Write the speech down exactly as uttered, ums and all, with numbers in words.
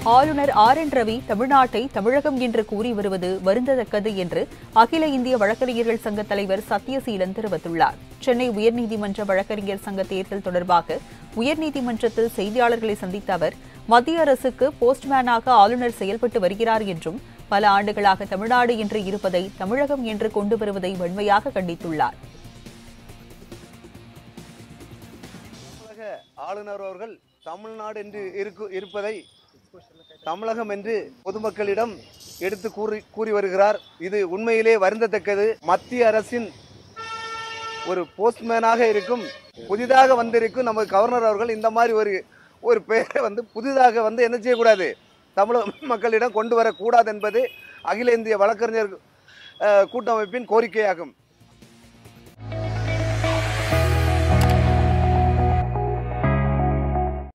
ஆளுநர் R N Ravi தமிழ்நாட்டை தமிழகம் என்று கூறி வருவது வருந்தத்தக்கது என்று அகில இந்திய வழக்கறிஞர்கள் சங்க தலைவர் சத்யசீலன் தெரிவித்துள்ளார். சென்னை உயர்நீதிமன்ற வழக்கறிஞர் சங்க தேர்தல் தொடர்பாக உயர்நீதிமன்றத்தில் செய்தியாளர்களை சந்தித்த அவர், மத்திய அரசுக்கு போஸ்ட்மேனாக ஆளுநர் செயல்பட்டு வருகிறார் என்றும், பல ஆண்டுகளாக தமிழ்நாடு என்று இருப்பதை தமிழகம் என்று கொண்டு வருவதை வன்மையாக கண்டித்துள்ளார். ஆளுநர் அவர்கள் தமிழ்நாடு என்று இருப்பதை தமிழகம் என்று பொதுமக்களிடம் எடுத்து கூறி கூறி வருகிறார். இது உண்மையிலே வருந்தத்தக்கது. மத்திய அரசின் ஒரு போஸ்ட்மேனாக இருக்கும் புதிதாக வந்திருக்கும் நமது கவர்னர் அவர்கள் இந்த மாதிரி ஒரு ஒரு பெயரை வந்து புதிதாக வந்து என்ன செய்யக்கூடாது, தமிழக மக்களிடம் கொண்டு வரக்கூடாது என்பது அகில இந்திய வழக்கறிஞர் கூட்டமைப்பின் கோரிக்கையாகும்.